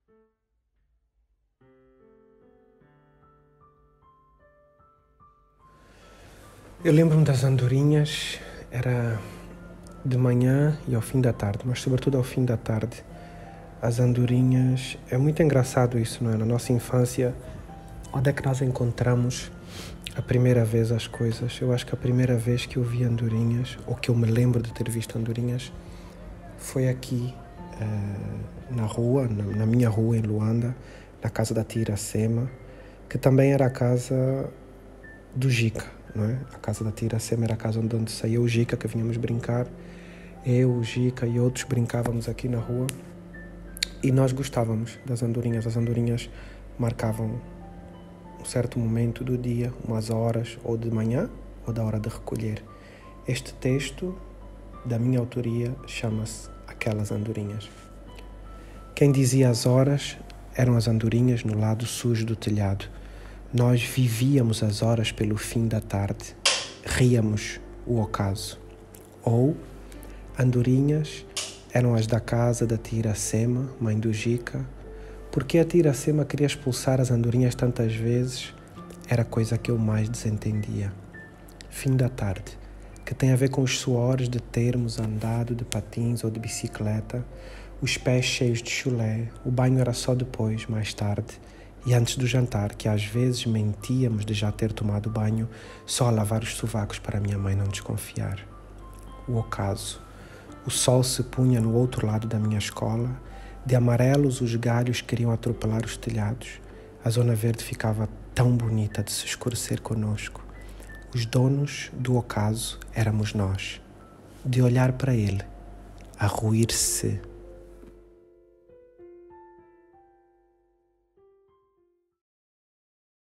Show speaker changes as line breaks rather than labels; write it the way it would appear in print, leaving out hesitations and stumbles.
Eu lembro-me das andorinhas, era de manhã e ao fim da tarde, mas sobretudo ao fim da tarde. As andorinhas, é muito engraçado isso, não é? Na nossa infância, onde é que nós encontramos a primeira vez as coisas? Eu acho que a primeira vez que eu vi andorinhas, ou que eu me lembro de ter visto andorinhas, foi aqui, na rua, na minha rua em Luanda, na casa da tia Iracema, que também era a casa do Jica, não é? A casa da tia Iracema era a casa onde saía o Jica, que vinhamos brincar. Eu, o Jica e outros brincávamos aqui na rua e nós gostávamos das andorinhas. As andorinhas marcavam um certo momento do dia, umas horas, ou de manhã ou da hora de recolher. Este texto, da minha autoria, chama-se Aquelas Andorinhas. Quem dizia as horas eram as andorinhas no lado sujo do telhado. Nós vivíamos as horas pelo fim da tarde, ríamos o ocaso. Ou, andorinhas eram as da casa da tia Iracema, mãe do Jica. Porque a tia Iracema queria expulsar as andorinhas tantas vezes, era a coisa que eu mais desentendia. Fim da tarde, que tem a ver com os suores de termos andado de patins ou de bicicleta, os pés cheios de chulé, o banho era só depois, mais tarde, e antes do jantar, que às vezes mentíamos de já ter tomado banho, só a lavar os sovacos para minha mãe não desconfiar. O ocaso. O sol se punha no outro lado da minha escola, de amarelos os galhos queriam atropelar os telhados, a zona verde ficava tão bonita de se escurecer conosco. Os donos do ocaso éramos nós, de olhar para ele, a ruir-se